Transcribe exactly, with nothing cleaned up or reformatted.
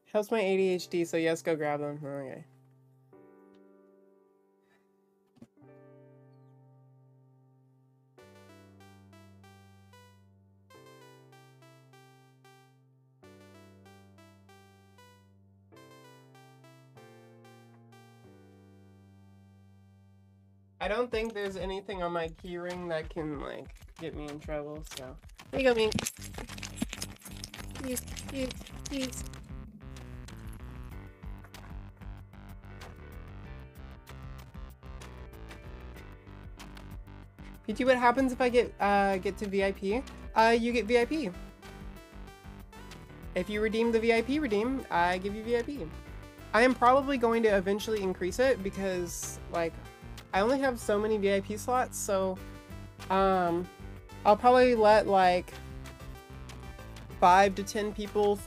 Helps my A D H D, so yes, go grab them. Okay. I don't think there's anything on my keyring that can, like, get me in trouble, so. There you go, Mink. Please, please, please. Peachy, what happens if I get, uh, get to V I P? Uh, you get V I P. If you redeem the V I P redeem, I give you V I P. I am probably going to eventually increase it because, like, I only have so many V I P slots, so um, I'll probably let like five to ten people